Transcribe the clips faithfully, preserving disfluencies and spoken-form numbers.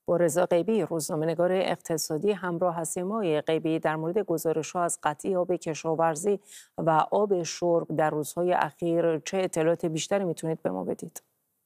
با رضا غیبی، روزنامه‌نگار اقتصادی همراه هستیم. آقای غیبی، در مورد گزارش‌ها از قطعی آب کشاورزی و آب شرب در روزهای اخیر چه اطلاعات بیشتری میتونید به ما بدید؟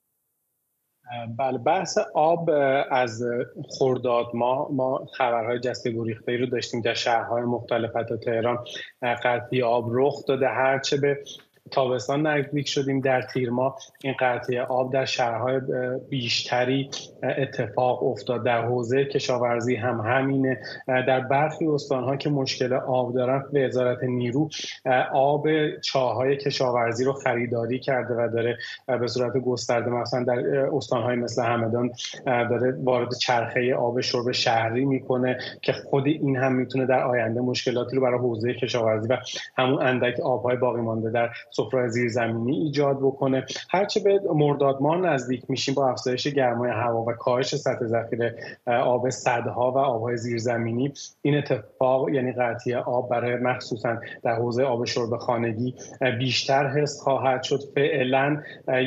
بله، بحث آب از خرداد ماه ما خبرهای جسته گریخته‌ای رو داشتیم در شهرهای مختلف. تا تهران قطعی آب رخ داده. هرچه به تابستان نزدیک شدیم در تیر ماه این قطعی آب در شهرهای بیشتری اتفاق افتاد. در حوزه کشاورزی هم همینه. در برخی استان‌ها که مشکل آب دارن، وزارت نیرو آب چاه‌های کشاورزی رو خریداری کرده و داره به صورت گسترده مثلا در استان‌های مثل همدان داره وارد چرخه آب شرب شهری میکنه که خود این هم میتونه در آینده مشکلاتی رو برای حوزه کشاورزی و همون اندک آب‌های باقی مانده در سفره زیرزمینی ایجاد بکنه. هرچه به مرداد ماه نزدیک میشیم با افزایش گرمای هوا و کاهش سطح ذخیره آب سدها و آبهای زیرزمینی، این اتفاق یعنی قطعی آب برای مخصوصا در حوزه آب شرب خانگی بیشتر حس خواهد شد. فعلا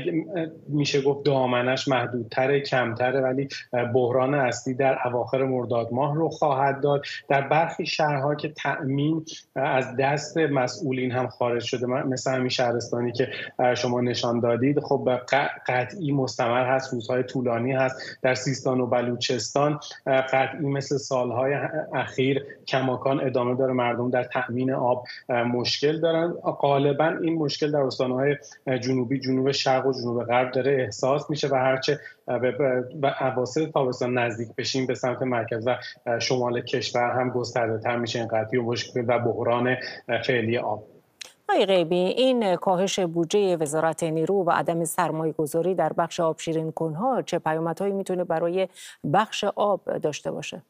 میشه گفت دامنش محدودتره، کمتره، ولی بحران اصلی در اواخر مرداد ماه رو خواهد داد. در برخی شهرها که تأمین از دست مسئولین هم خارج شده، مثل همین شهرستانی که شما نشان دادید، خب قطعی مستمر هست، روزهای طولانی هست. در سیستان و بلوچستان قطعی مثل سالهای اخیر کماکان ادامه داره. مردم در تأمین آب مشکل دارن. غالبا این مشکل در استانهای جنوبی، جنوب شرق و جنوب غرب داره احساس میشه و هرچه به اواسط تابستان نزدیک بشیم به سمت مرکز و شمال کشور هم گسترده تر میشه این قطعی و مشکل و بحران فعلی آب. آقای غیبی، این کاهش بودجه وزارت نیرو و عدم سرمایه گذاری در بخش آب شیرین کنها چه پیامدهایی میتونه برای بخش آب داشته باشه؟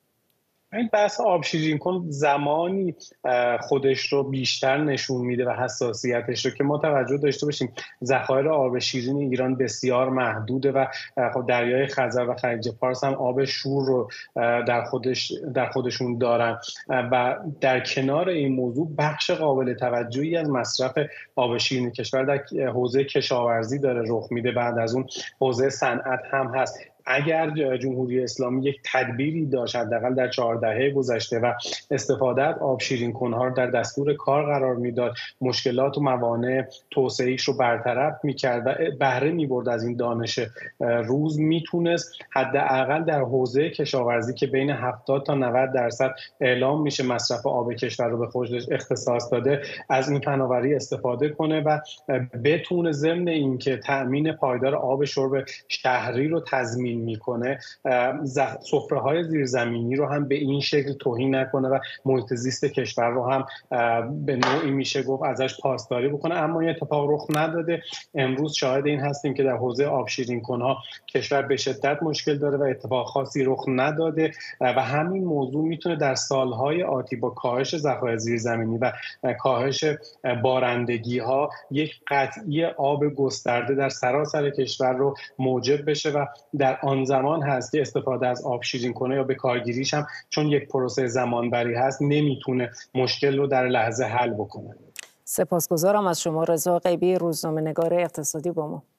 این بحث آب شیرین کن زمانی خودش رو بیشتر نشون میده و حساسیتش رو که ما توجه داشته باشیم ذخایر آب شیرین ایران بسیار محدوده و خب دریای خزر و خلیج فارس هم آب شور رو در خودش در خودشون دارن و در کنار این موضوع بخش قابل توجهی از مصرف آب شیرین کشور در حوزه کشاورزی داره رخ میده. بعد از اون حوزه صنعت هم هست. اگر جمهوری اسلامی یک تدبیری داشت حداقل در چهار دهه گذشته و استفاده از آب شیرین کنها رو در دستور کار قرار میداد، مشکلات و موانع توسعه‌ایش رو برطرف میکرد و بهره میبرد از این دانش روز، میتونست حداقل در حوزه کشاورزی که بین هفتاد تا نود درصد اعلام میشه مصرف آب کشور رو به خودش اختصاص داده، از این فناوری استفاده کنه و بتونه ضمن اینکه تأمین پایدار آب شرب شهری رو تضمین میکنه، سفره های زیرزمینی رو هم به این شکل توهین نکنه و محیط زیست کشور رو هم به نوعی میشه گفت ازش پاسداری بکنه. اما این اتفاق رخ نداده. امروز شاهد این هستیم که در حوزه آب شیرین کنها کشور به شدت مشکل داره و اتفاق خاصی رخ نداده و همین موضوع میتونه در سالهای آتی با کاهش ذخایر زیرزمینی و کاهش بارندگی ها یک قطعی آب گسترده در سراسر کشور رو موجب بشه و در آن زمان هست که استفاده از آب شیرین کنه یا به کارگیریش هم چون یک پروسه زمانبری هست نمیتونه مشکل رو در لحظه حل بکنه. سپاسگزارم از شما رضا غیبی، روزنامه‌نگار اقتصادی با ما.